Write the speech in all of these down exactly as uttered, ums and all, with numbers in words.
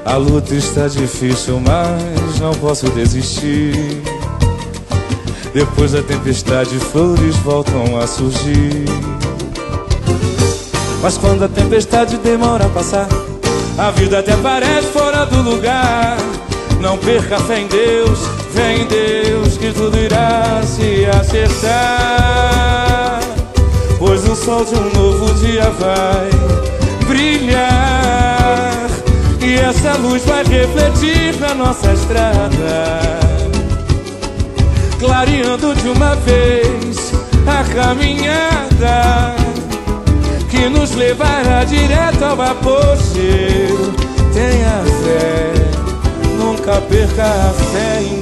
A luta está difícil, mas não posso desistir. Depois da tempestade, flores voltam a surgir. Mas quando a tempestade demora a passar, a vida até parece fora do lugar. Não perca a fé em Deus, fé em Deus, que tudo irá se acertar. Pois o sol de um novo dia vai brilhar, e essa luz vai refletir na nossa estrada, clareando de uma vez a caminhada que nos levará direto ao apogeu. Tenha fé, nunca perca a fé em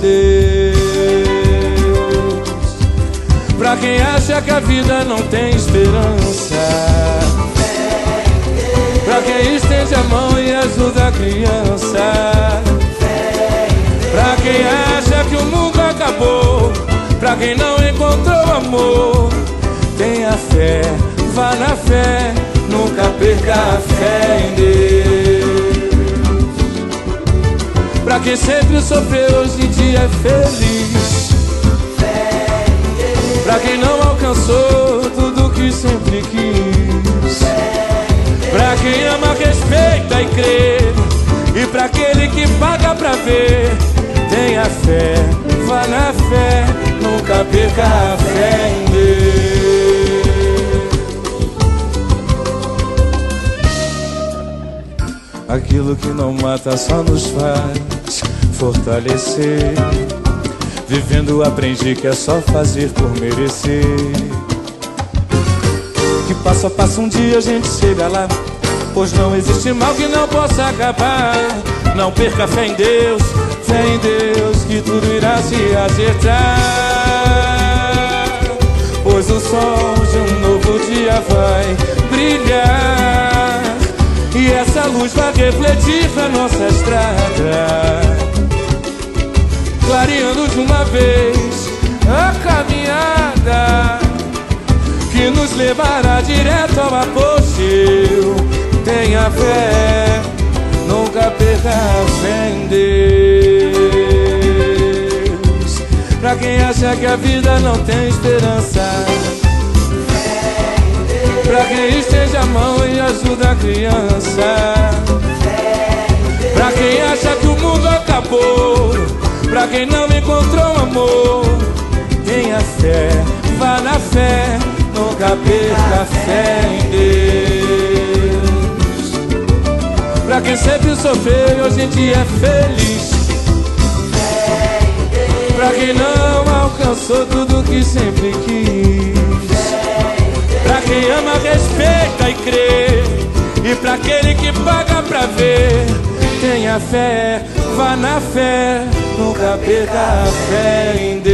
Deus. Pra quem acha que a vida não tem esperança, pra quem estende a mão e ajuda a criança, pra quem acha que o mundo acabou, pra quem não encontrou amor, tenha fé, vá na fé, nunca perca a fé em Deus. Pra quem sempre sofreu, hoje em dia é feliz. Pra quem não alcançou tudo que sempre quis. Pra quem ama, respeita e crê, e pra aquele que paga pra ver, tenha fé, vá na fé, nunca perca a fé em Deus. Aquilo que não mata só nos faz fortalecer. Vivendo aprendi que é só fazer por merecer. Que passo a passo um dia a gente chega lá, pois não existe mal que não possa acabar. Não perca a fé em Deus, fé em Deus, que tudo irá se acertar. Pois o sol de um novo dia vai brilhar, e essa luz vai refletir na nossa estrada, clareando de uma vez a caminhada que nos levará direto ao apogeu. Tenha fé, nunca perca a fé em Deus. Pra quem acha que a vida não tem esperança, pra quem estende a mão e ajuda a criança, pra quem acha que o mundo acabou, pra quem não encontrou amor, tenha fé, vá na fé, nunca perca a fé em Deus. Pra quem sempre sofreu e hoje em dia é feliz. Pra quem não alcançou tudo que sempre quis. Pra quem ama, respeita e crê, e pra aquele que paga pra ver, tenha fé, vá na fé, nunca perca a fé em Deus.